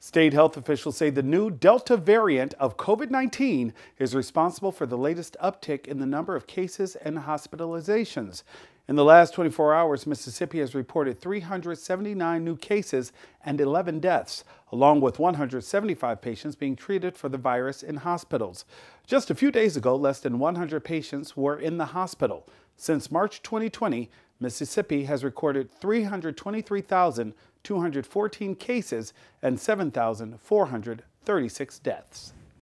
State health officials say the new Delta variant of COVID-19 is responsible for the latest uptick in the number of cases and hospitalizations. In the last 24 hours, Mississippi has reported 379 new cases and 11 deaths, along with 175 patients being treated for the virus in hospitals. Just a few days ago, less than 100 patients were in the hospital. Since March 2020, Mississippi has recorded 323,214 cases and 7,436 deaths.